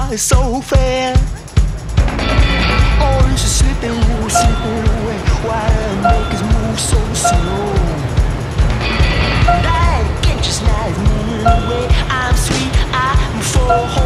is so fair. Orange is slipping away while makers move so slow. And I can't just not moving away. I'm sweet, I'm full.